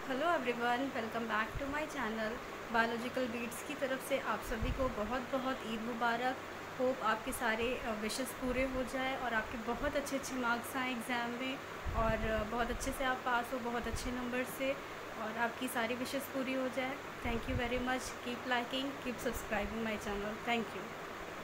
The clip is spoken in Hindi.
Hello everyone, welcome back to my channel. Biological beats की तरफ से आप सभी को बहुत बहुत ईद मुबारक। होप आपके सारे विशेस पूरे हो जाए और आपके बहुत अच्छे अच्छे मार्क्स आए एग्ज़ाम में और बहुत अच्छे से आप पास हो, बहुत अच्छे नंबर से, और आपकी सारी विशेस पूरी हो जाए। Thank you very much. Keep liking, keep subscribing my channel. Thank you.